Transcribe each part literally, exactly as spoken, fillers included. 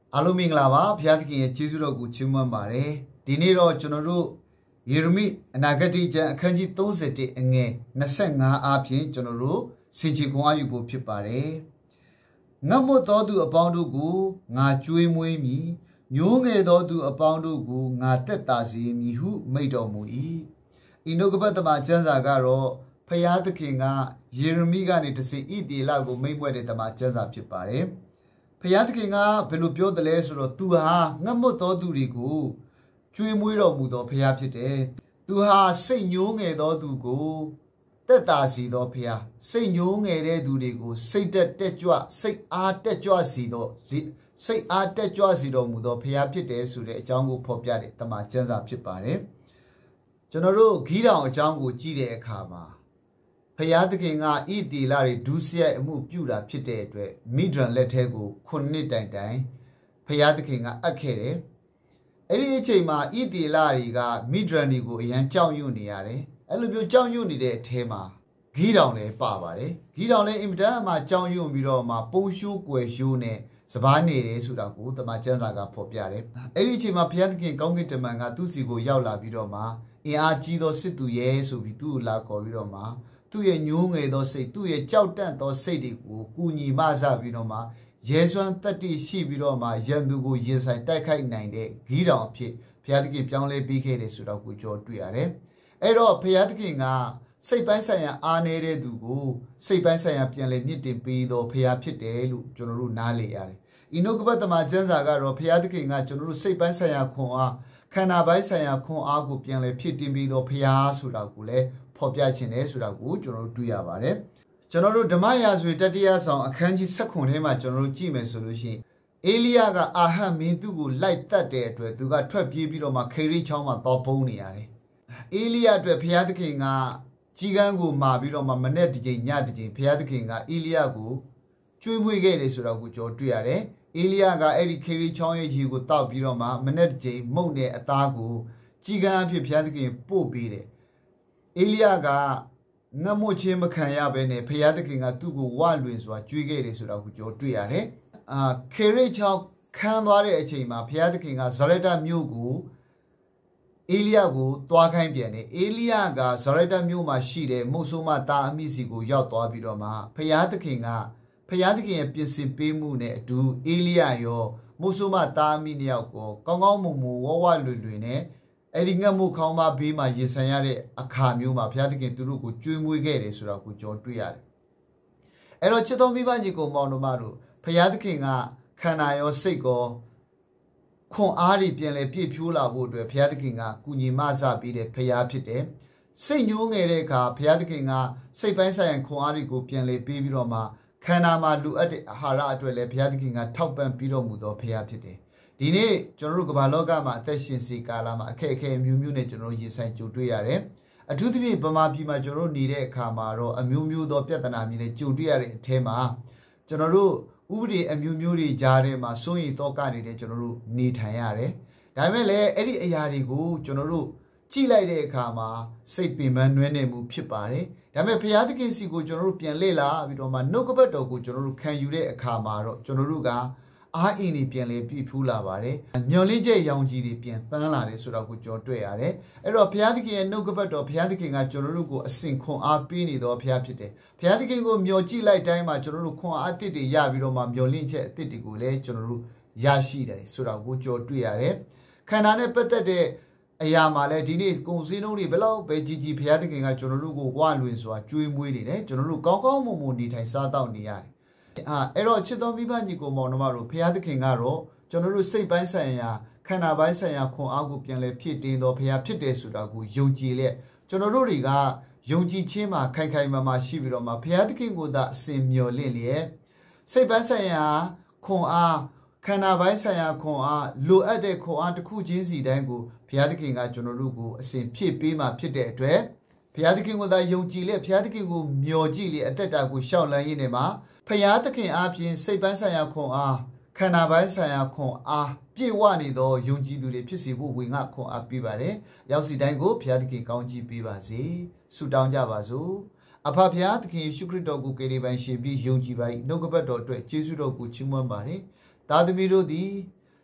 阿鲁明拉巴，偏的也接触了古亲们嘛嘞。第二个就那路，耶路米那个地方看见都是的，哎，那三个阿片就那路，甚至公安有不批把嘞。我们到处帮助古，我追妹咪，牛眼到处帮助古，我得大些迷糊没着木伊。因那个把他妈讲啥个咯？พยาธิเก่งอ่ะเยเรมีกันนี่ตะสิอีตีละကိုမိမ့်မွဲတဲ့တမန်ကျမ်းစာဖြစ်ပါတယ်။พยาธิเก่งอ่ะဘယ်လိုပြောတယ်လဲဆိုတော့သူဟာငတ်မွတ်တော်သူတွေကိုကျွေးမွေးတော်မူသောဖျားဖြစ်တယ်။သူဟာစိတ်ညှိုးငယ်သောသူကိုတက်တာစီသောဖျားစိတ်ညှိုးငယ်တဲ့သူတွေကိုစိတ်တက်တက်ကြွစိတ်အားတက်ကြွစီသောစိတ်အားတက်ကြွစီတော်မူသောဖျားဖြစ်တယ်ဆိုတဲ့အကြောင်းကိုဖော်ပြတဲ့တမန်ကျမ်းစာဖြစ်ပါတယ်။ကျွန်တော်တို့ဂီးတောင်အကြောင်းကိုကြည့်တဲ့အခါမှာพยาธิเก่งอ่ะอีตีลาริดูเสียอมุปิวดาဖြစ်တဲ့အတွက်မိဒရန်လက်ထဲကိုခုနှစ်တိုင်တိုင်พยาธิเก่งอ่ะအပ်ခဲ့တယ်အဲ့ဒီအချိန်မှာอีตีลาရီကမိဒရန်ဒီကိုအရန်ကြောက်ရွံ့နေရတယ်အဲ့လိုမျိုးကြောက်ရွံ့နေတဲ့အထဲမှာဂီးတောင်လည်းပါပါတယ်ဂီးတောင်လည်းအင်မတန်မှကြောက်ရွံ့ပြီးတော့မှပုံရှိုးကွယ်ရှိုးနဲ့စပားနေတယ်ဆိုတာကိုတမန်ကျမ်းစာကဖော်ပြတယ်အဲ့ဒီအချိန်မှာพยาธิเก่งကောင်းကင်တမန်ကသူ့စီကိုရောက်လာပြီးတော့မှအင်အားကြီးသောစစ်သူရဲဆိုပြီးသူ့ကိုလာခေါ်ပြီးတော့မှသူ့ရဲ့ညှိုးငယ်သောစိတ်သူ့ရဲ့ကြောက်တန့်သောစိတ်တွေကိုကူညီမဆပြီးတော့မှရဲစွမ်းတတ္တိရှိပြီးတော့မှရန်သူကိုရင်ဆိုင်တိုက်ခိုက်နိုင်တဲ့ဂီးတောင်အဖြစ်ဘုရားသခင်ပြောင်းလဲပေးခဲ့တယ်ဆိုတော့ကိုကြောတွေ့ရတယ်။အဲ့တော့ဘုရားသခင်ကစိတ်ပိုင်းဆိုင်ရာအားနည်းတဲ့သူကိုစိတ်ပိုင်းဆိုင်ရာပြန်လည်မြင့်တင်ပေးသောဘုရားဖြစ်တယ်လို့ကျွန်တော်တို့နားလည်ရတယ်။ဤနှုတ်ကပတ်သမကျမ်းစာကတော့ဘုရားသခင်ကကျွန်တော်တို့စိတ်ပိုင်းဆိုင်ရာခွန်အားခန္ဓာပိုင်းဆိုင်ရာခွန်အားကိုပြန်လည်ဖြစ်တင်ပေးသောဘုရားဆိုတာကိုလည်းဖော်ပြခြင်းလဲဆိုတာကိုကျွန်တော်တို့တွေ့ရပါတယ်ကျွန်တော်တို့ဓမ္မရာဇဝင်တတိယဆောင်အခန်းကြီး၁၇ထဲမှာကျွန်တော်တို့ကြည့်မယ်ဆိုလို့ရှိရင်အေလိယကအာဟတ်မင်းသူ့ကိုလိုက်တတ်တဲ့အတွက်သူကထွက်ပြေးပြီးတော့မှခေရိချောင်းမှာတောပုန်းနေရတယ်အေလိယအတွက်ဘုရားသခင်ကကြီးကန်းကိုမာပြီးတော့မှမနေ့တစ်ချိန်ညတစ်ချိန်ဘုရားသခင်ကအေလိယကိုကျွေးမွေးခဲ့တယ်ဆိုတော့ကိုကျွန်တော်တွေ့ရတယ်အေလိယကအဲ့ဒီခေရိချောင်းရဲ့ရေကိုတောက်ပြီးတော့မှမနေ့တစ်ချိန်မုန့်နဲ့အသားကိုကြီးကန်းအဖြစ်ဘုရားသခင်ပို့ပေးတယ်အေလိယကငတ်မွချင်းမခံရဘဲနဲ့ဖယားသခင်ကသူ့ကိုဝလွင်စွာကြွေးခဲ့တယ်ဆိုတာကိုကျွန်တော်တွေ့ရတယ်။အာခေရိချောင်းခန်းသွားတဲ့အချိန်မှာဖယားသခင်ကဇရတမြို့ကိုအေလိယကိုတွားခိုင်းပြန်တယ်။အေလိယကဇရတမြို့မှာရှိတဲ့မုတ်ဆိုးမသားအမိစီကိုရောက်သွားပြီးတော့မှဖယားသခင်ကဖယားသခင်ရဲ့ပြင်ဆင်ပေးမှုနဲ့အတူအေလိယရောမုတ်ဆိုးမသားအမိနှစ်ယောက်ကိုကောင်းကောင်းမွန်မွန်ဝဝလွင်လွင်နဲ့အဲ့ဒီငတ်မှုခေါင်းမဘေးမှာရင်ဆိုင်ရတဲ့အခါမျိုးမှာဘုရားသခင်သူတို့ကိုကြွေးမွေးခဲ့တယ်ဆိုတော့ကိုကြောတွေ့ရတယ်။အဲ့တော့ချစ်တော်မိဘကြီးကိုမောင်တို့မတို့ဘုရားသခင်ကခန္ဓာရောစိတ်ကောခွန်အားတွေပြန်လဲပြည့်ဖြိုးလာဖို့အတွက်ဘုရားသခင်ကကုညီမဆပေးတဲ့ဘုရားဖြစ်တယ်။စိတ်ညှိုးငယ်တဲ့အခါဘုရားသခင်ကစိတ်ပိုင်းဆိုင်ရာခွန်အားတွေကိုပြန်လဲပေးပြီးတော့မှခန္ဓာမှာလိုအပ်တဲ့အာဟာရအတွက်လည်းဘုရားသခင်ကထောက်ပံ့ပြီးတော်မူသောဘုရားဖြစ်တယ်။ဒီနေ့ကျွန်တော်တို့ကမ္ဘာလောကမှာအသက်ရှင်စီကာလမှာအခက်အခဲအမျိုးမျိုးနဲ့ကျွန်တော်တို့ရင်ဆိုင်ကြုံတွေ့ရတယ်။အထူးသဖြင့်ဗမာပြည်မှာကျွန်တော်တို့နေတဲ့အခါမှာတော့အမျိုးမျိုးသောပြဿနာမျိုးနဲ့ကြုံတွေ့ရတဲ့အထဲမှာကျွန်တော်တို့ဥပဒေအမျိုးမျိုးတွေကြားထဲမှာစိုးရိမ်တော့ကနေကျွန်တော်တို့နေထိုင်ရတယ်။ဒါပေမဲ့လည်းအဲ့ဒီအရာတွေကိုကျွန်တော်တို့ကြည့်လိုက်တဲ့အခါမှာစိတ်ပင်ပန်းနွမ်းနယ်မှုဖြစ်ပါတယ်။ဒါပေမဲ့ဘုရားသခင်စီကိုကျွန်တော်တို့ပြန်လေ့လာပြီးတော့မှနှုတ်ကပတ်တော်ကိုကျွန်တော်တို့ခံယူတဲ့အခါမှာတော့ကျွန်တော်တို့ကအားအင်းတွေပြန်လဲပြည့်ဖူးလာပါတယ်မျော်လင့်ချက်ရောင်ကြီးတွေပြန်ပန်းလာတယ်ဆိုတော့ကိုကြော်တွေ့ရတယ်အဲ့တော့ဘုရားသခင်ရဲ့နှုတ်ကပတ်တော်ဘုရားသခင်ကကျွန်တော်တို့ကိုအစဉ်ခွန်အားပေးနေတော်ဘုရားဖြစ်တယ်ဘုရားသခင်ကိုမျှော်ကြည့်လိုက်တိုင်းမှာကျွန်တော်တို့ခွန်အားအသစ်တွေရပြီးတော့မှမျှော်လင့်ချက်အသစ်တွေကိုလည်းကျွန်တော်တို့ရရှိတယ်ဆိုတော့ကိုကြော်တွေ့ရတယ်ခန္ဓာနဲ့ပတ်သက်တဲ့အရာမှာလည်းဒီနေ့ကုံစင်းလုံးတွေဘယ်လောက်ပဲကြီးကြီးဘုရားသခင်ကကျွန်တော်တို့ကိုဝလွင်စွာကြွေးမွေးနေတယ်ကျွန်တော်တို့ကောင်းကောင်းမွန်မွန်နေထိုင်စားတော့နေရတယ်အာအဲ့တော့ချစ်တော်မိဘညီကိုမောင်နှမတို့ဘုရားသခင်ကတော့ကျွန်တော်တို့စိတ်ပိုင်းဆိုင်ရာခန္ဓာပိုင်းဆိုင်ရာခွန်အားကိုပြန်လဲဖြစ်တင်တော်ဘုရားဖြစ်တယ်ဆိုတာကိုယုံကြည်လက်ကျွန်တော်တို့တွေကယုံကြည်ခြင်းမှာခိုင်ခိုင်မာမာရှိပြီးတော့မှဘုရားသခင်ကိုသာအစဉ်မျှော်လင့်လျက်စိတ်ပိုင်းဆိုင်ရာခွန်အားခန္ဓာပိုင်းဆိုင်ရာခွန်အားလိုအပ်တဲ့ခွန်အားတစ်ခုချင်းစီတိုင်းကိုဘုရားသခင်ကကျွန်တော်တို့ကိုအစဉ်ဖြည့်ပေးမှဖြစ်တဲ့အတွက်ဘုရားသခင်ကိုသာယုံကြည်လက်ဘုရားသခင်ကိုမျှော်ကြည့်လက်အသက်တာကိုရှောက်လန်းရင်းနဲ့မှာဖယားသခင်အားဖြင့်စိတ်ပိုင်းဆိုင်ရာခွန်အားခန္ဓာပိုင်းဆိုင်ရာခွန်အားပြည့်ဝနေသောယုံကြည်သူတွေဖြစ်စေဖို့ဝင်ငါခွန်အားပေးပါတယ်။ရောက်စီတိုင်းကိုဘုရားသခင်ကောင်းချီးပေးပါစေ။ဆုတောင်းကြပါစို့။အဖဘုရားသခင်ယေရှုခရစ်တော်ကိုကယ်တင်ပိုင်ရှင်ပြီးယုံကြည်ပါ၏နှုတ်ကပတ်တော်အတွက်ယေရှုတော်ကိုချီးမွမ်းပါတယ်။သားသမီးတို့သည်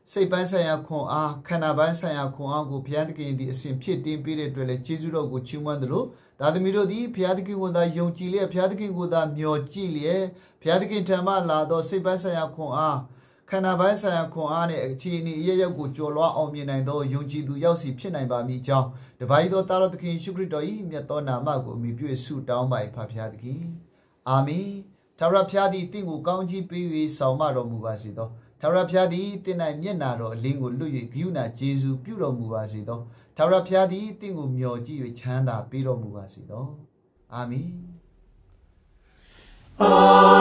စိတ်ပိုင်းဆိုင်ရာခွန်အားခန္ဓာပိုင်းဆိုင်ရာခွန်အားကိုဘုရားသခင်သည်အစဉ်ဖြစ်တင်ပေးတဲ့အတွက်လည်းကျေးဇူးတော်ကိုချီးမွမ်းသလိုဒါသမီးတို့သည်ဘုရားသခင်ကိုသာယုံကြည်လျက်ဘုရားသခင်ကိုသာမျှော်ကြည့်လျက်ဘုရားသခင်ထံမှလာသောစိတ်ပိုင်းဆိုင်ရာခွန်အားခန္ဓာပိုင်းဆိုင်ရာခွန်အားနဲ့အခြေအနေအရရောက်ကိုကြော်လွှားအောင်မြင်နိုင်သောယုံကြည်သူရောက်စီဖြစ်နိုင်ပါမည်ကြောင်းတပါးသောတာတော်သခင်ယေရှုခရစ်တော်၏မြတ်သောနာမကိုအမိပြုဆုတောင်းပါ၏ဖခင်ဘုရားသခင်အာမင်ထာဝရဘုရားသည်တင့်ကိုကောင်းချီးပေး၍ဆောင်မတော်မူပါစေသောထာဝရဘုရားသည်တင့်၌မျက်နာတော်အလင်းကိုလွတ်၍ဂိယူနာကျေးဇူးပြုတော်မူပါစေသောထာဝရဘုရားသည်တင့်ကိုမျှော်ကြည့်၍ချမ်းသာပေးတော်မူပါစေသောအာမင်